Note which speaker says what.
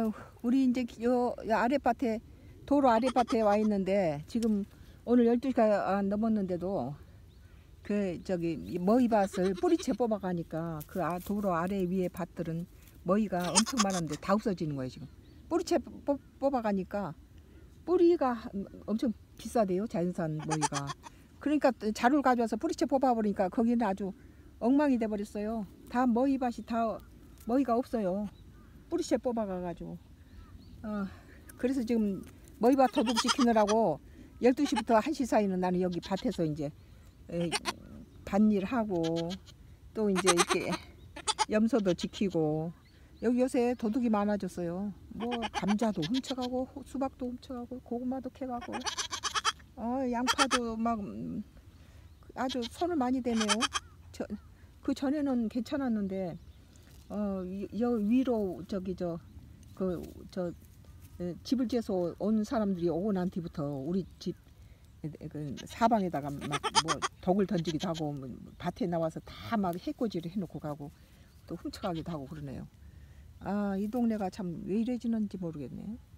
Speaker 1: 아유, 우리 이제 요 아랫밭에 도로 아랫밭에 와 있는데 지금 오늘 12시가 넘었는데도 그 저기 머위밭을 뿌리채 뽑아가니까 그 도로 아래 위에 밭들은 머위가 엄청 많은데 다 없어지는 거예요 지금. 뿌리채 뽑아가니까 뿌리가 엄청 비싸대요 자연산 머위가. 그러니까 자루를 가져와서 뿌리채 뽑아버리니까 거기는 아주 엉망이 돼버렸어요. 다 머위밭이 다 머위가 없어요. 뿌리채 뽑아가가지고. 그래서 지금 머위밭 도둑시키느라고 12시부터 1시 사이는 나는 여기 밭에서 이제 밭일하고 또 이제 이렇게 염소도 지키고. 여기 요새 도둑이 많아졌어요. 뭐 감자도 훔쳐가고 수박도 훔쳐가고 고구마도 캐가고 양파도 막 아주 손을 많이 대네요. 그 전에는 괜찮았는데 여기 위로 저기 집을 지어서 온 사람들이 오고 난 뒤부터 우리 집 그 사방에다가 막 뭐 독을 던지기도 하고 밭에 나와서 다 막 해코지를 해놓고 가고 또 훔쳐가기도 하고 그러네요. 이 동네가 참 왜 이래지는지 모르겠네.